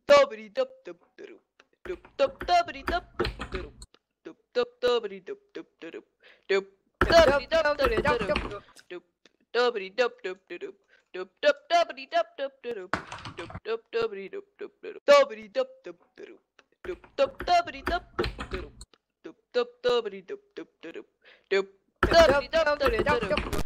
Dobby dub dub dub dub dub dobby dub dub dub dub dub dobby dub dub dub dub dobby dub dub dub dub dobby dub dub dub dub dub dobby dub dub dub dub dub dobby dub dub dub dobby dub dub dub dub dub dobby dub dub dub dub dub dobby dub dub dub dub dobby dub dub dub